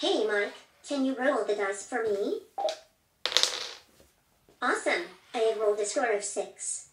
Hey Mike, can you roll the dice for me? Awesome, I have rolled a score of 6.